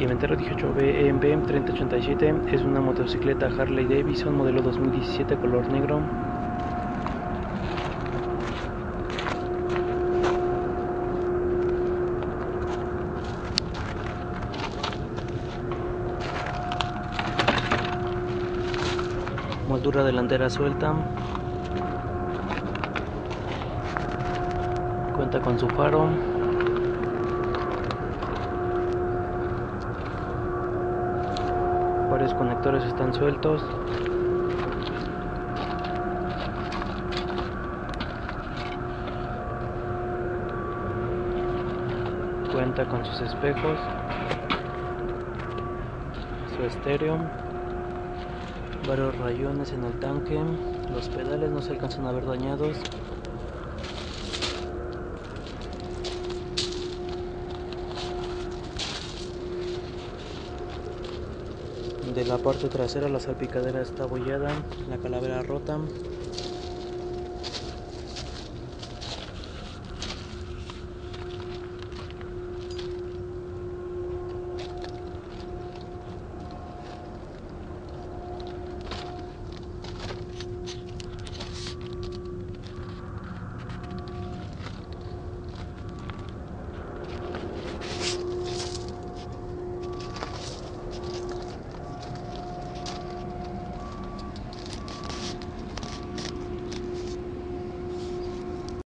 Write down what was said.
Inventario 18B EMB 3087 es una motocicleta Harley Davidson modelo 2017 color negro. Moldura delantera suelta. Cuenta con su faro. Varios conectores están sueltos. Cuenta con sus espejos, su estéreo, varios rayones en el tanque. Los pedales no se alcanzan a ver dañados. De la parte trasera la salpicadera está abollada, la calavera rota.